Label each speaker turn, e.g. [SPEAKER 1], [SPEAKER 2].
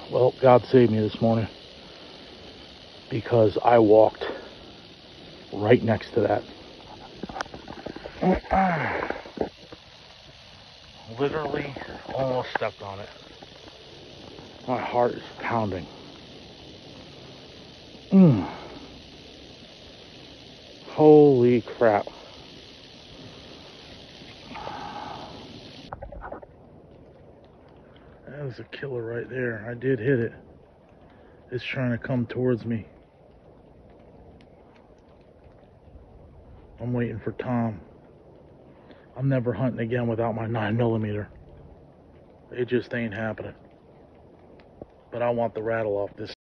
[SPEAKER 1] Well, God saved me this morning because I walked right next to that. Literally almost stepped on it. My heart is pounding. Holy crap. That was a killer right there. I did hit it. It's trying to come towards me. I'm waiting for Tom. I'm never hunting again without my 9mm. It just ain't happening. But I want the rattle off this